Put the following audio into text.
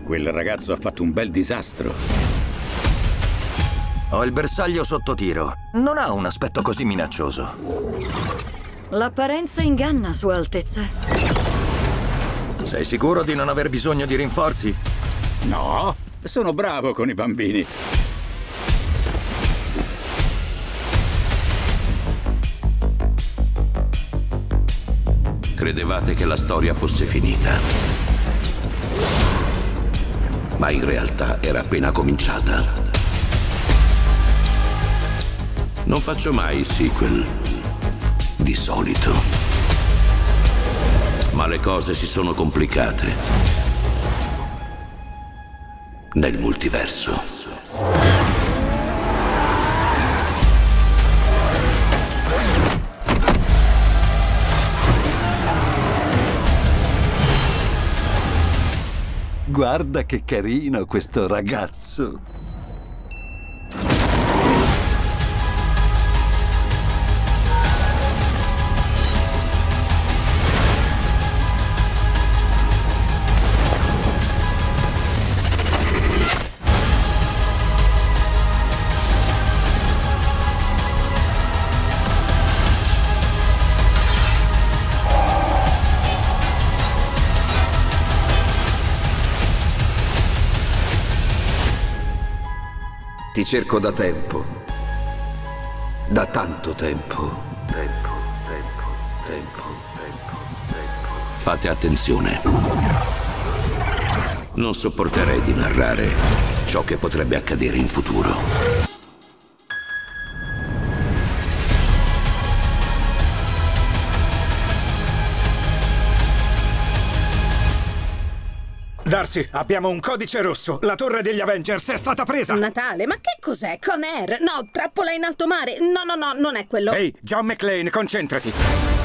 Quel ragazzo ha fatto un bel disastro. Ho il bersaglio sotto tiro. Non ha un aspetto così minaccioso. L'apparenza inganna, Sua Altezza. Sei sicuro di non aver bisogno di rinforzi? No, sono bravo con i bambini. Credevate che la storia fosse finita, ma in realtà era appena cominciata. Non faccio mai sequel, di solito. Ma le cose si sono complicate nel multiverso. Guarda che carino questo ragazzo. Ti cerco da tempo. Da tanto tempo. Fate attenzione. Non sopporterei di narrare ciò che potrebbe accadere in futuro. Darcy, abbiamo un codice rosso. La torre degli Avengers è stata presa. Natale, ma che cos'è? Con Air? No, trappola in alto mare. No, non è quello. Ehi, John McClane, concentrati.